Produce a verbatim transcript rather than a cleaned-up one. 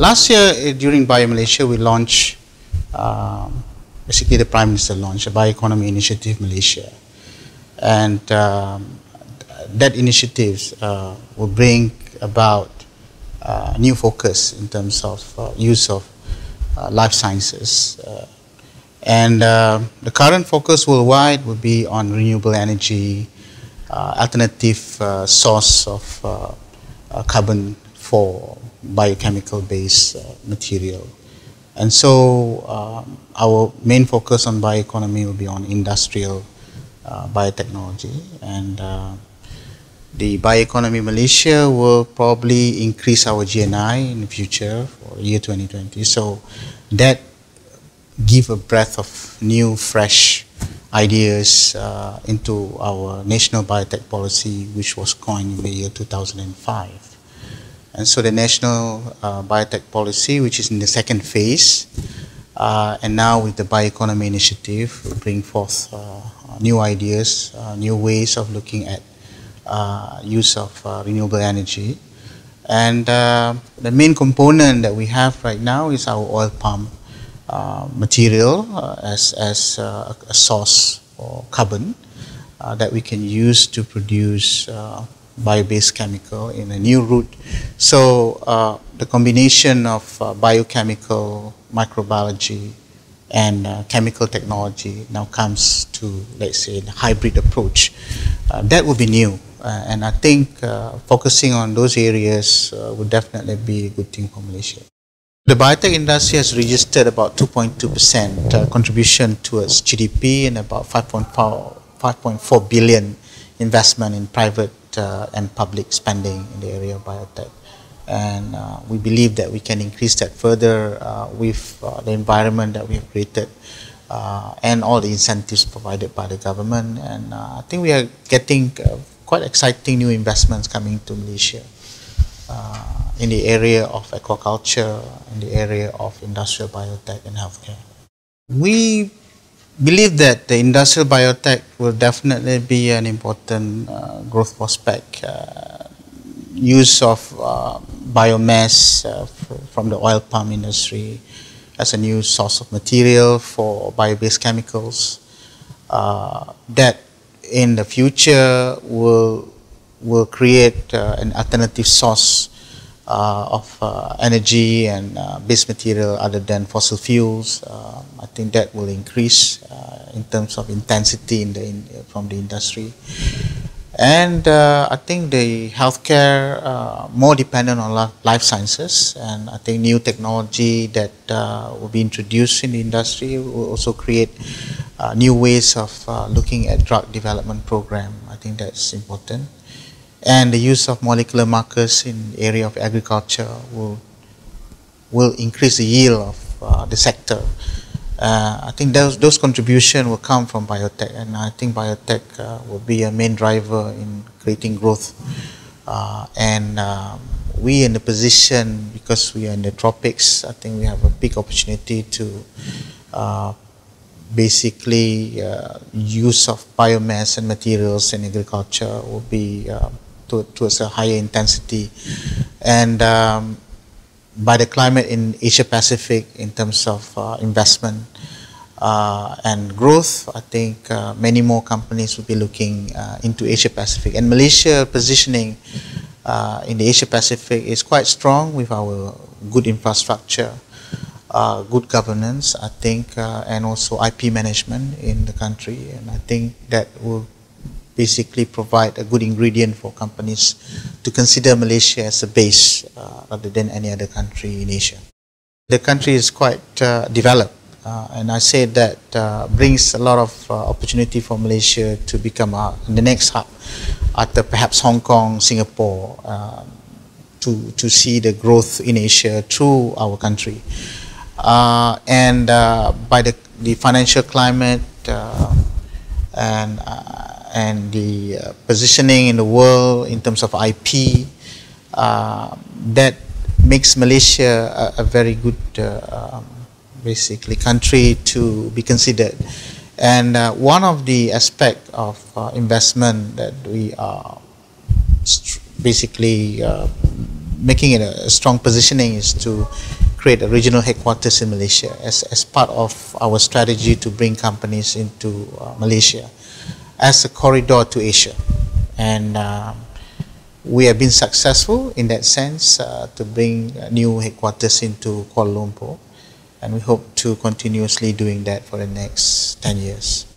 last year uh, during Bio Malaysia, we launched, um, basically the Prime Minister launched a Bioeconomy Initiative Malaysia. And um, that initiative uh, will bring about uh, new focus in terms of uh, use of uh, life sciences. Uh, and uh, the current focus worldwide will be on renewable energy, uh, alternative uh, source of uh, uh, carbon for biochemical based uh, material. And so um, our main focus on bioeconomy will be on industrial uh, biotechnology, and uh, the Bioeconomy Malaysia will probably increase our G N I in the future for the year twenty twenty. So that give a breath of new, fresh ideas uh, into our National Biotech Policy, which was coined in the year two thousand five. And so the National uh, Biotech Policy, which is in the second phase, uh, and now with the Bioeconomy Initiative, will bring forth uh, new ideas, uh, new ways of looking at uh, use of uh, renewable energy. And uh, the main component that we have right now is our oil palm uh, material uh, as, as uh, a source for carbon uh, that we can use to produce uh, bio-based chemical in a new route. So uh, the combination of uh, biochemical, microbiology, and uh, chemical technology now comes to, let's say, the hybrid approach. Uh, that will be new, uh, and I think uh, focusing on those areas uh, would definitely be a good thing for Malaysia. The biotech industry has registered about two point two percent uh, contribution towards G D P and about five point four billion investment in private Uh, and public spending in the area of biotech, and uh, we believe that we can increase that further uh, with uh, the environment that we have created uh, and all the incentives provided by the government. And uh, I think we are getting uh, quite exciting new investments coming to Malaysia uh, in the area of aquaculture, in the area of industrial biotech and healthcare. We believe that the industrial biotech will definitely be an important uh, growth prospect. Uh, use of uh, biomass uh, from the oil palm industry as a new source of material for bio-based chemicals uh, that in the future will will create uh, an alternative source Uh, of uh, energy and uh, base material other than fossil fuels. Uh, I think that will increase uh, in terms of intensity in the in, from the industry. And uh, I think the healthcare uh, more dependent on life sciences, and I think new technology that uh, will be introduced in the industry will also create uh, new ways of uh, looking at drug development program. I think that's important. And the use of molecular markers in the area of agriculture will will increase the yield of uh, the sector. Uh, I think those those contributions will come from biotech, and I think biotech uh, will be a main driver in creating growth. Uh, and um, we in the position, because we are in the tropics, I think we have a big opportunity to uh, basically uh, use of biomass and materials in agriculture will be uh, to, towards a higher intensity. And um, by the climate in Asia Pacific in terms of uh, investment uh, and growth, I think uh, many more companies will be looking uh, into Asia Pacific. And Malaysia positioning uh, in the Asia Pacific is quite strong with our good infrastructure, Uh, good governance, I think, uh, and also I P management in the country, and I think that will basically provide a good ingredient for companies to consider Malaysia as a base uh, rather than any other country in Asia. The country is quite uh, developed, uh, and I say that uh, brings a lot of uh, opportunity for Malaysia to become uh, the next hub after perhaps Hong Kong, Singapore, uh, to, to see the growth in Asia through our country. Uh, and uh, by the, the financial climate uh, and uh, and the uh, positioning in the world in terms of I P, uh, that makes Malaysia a, a very good uh, um, basically country to be considered. And uh, one of the aspects of uh, investment that we are basically uh, making it a, a strong positioning is to create a regional headquarters in Malaysia as, as part of our strategy to bring companies into uh, Malaysia as a corridor to Asia. And um, we have been successful in that sense uh, to bring new headquarters into Kuala Lumpur, and we hope to continuously doing that for the next ten years.